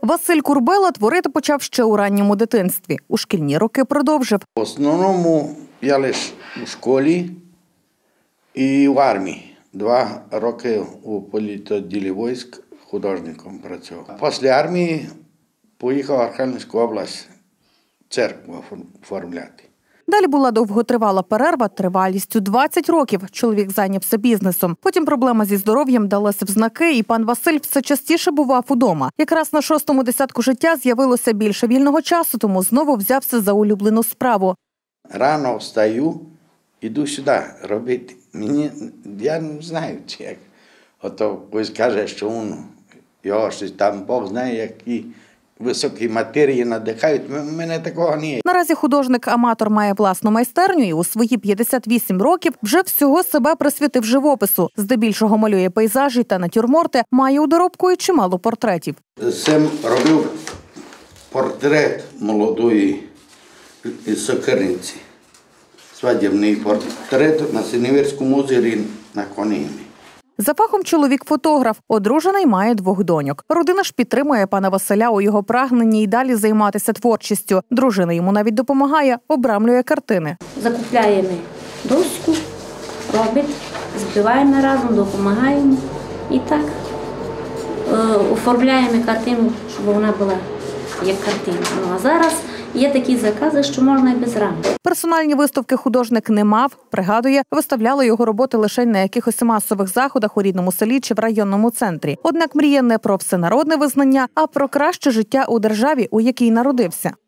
Василь Курбела творити почав ще у ранньому дитинстві. У шкільні роки продовжив. В основному я лише у школі і в армії. 2 роки у політвідділі військ художником працював. Після армії поїхав в Архангельську область церкву оформляти. Далі була довготривала перерва тривалістю 20 років. Чоловік зайнявся бізнесом. Потім проблема зі здоров'ям далася в знаки, і пан Василь все частіше бував удома. Якраз на 6-му десятку життя з'явилося більше вільного часу, тому знову взявся за улюблену справу. Рано встаю, іду сюди робити. Я не знаю, чи як. Ото хтось каже, що його щось там, Бог знає, які високі матерії надихають. Мене такого немає. Наразі художник-аматор має власну майстерню і у свої 58 років вже всього себе присвятив живопису. Здебільшого малює пейзажі та натюрморти, має у доробку і чимало портретів. Сам робив портрет молодої сокирниці. Свадібний портрет на Синевірському озері на Конині. За фахом чоловік фотограф, одружений, має 2 доньок. Родина ж підтримує пана Василя у його прагненні й далі займатися творчістю. Дружина йому навіть допомагає, обрамлює картини. Закупляємо доску, робить, збиваємо разом, допомагаємо і так оформляємо картину, щоб вона була як картина. Ну а зараз є такі закази, що можна і без рамки. Персональні виставки художник не мав. Пригадує, виставляли його роботи лише на якихось масових заходах у рідному селі чи в районному центрі. Однак мріє не про всенародне визнання, а про краще життя у державі, у якій народився.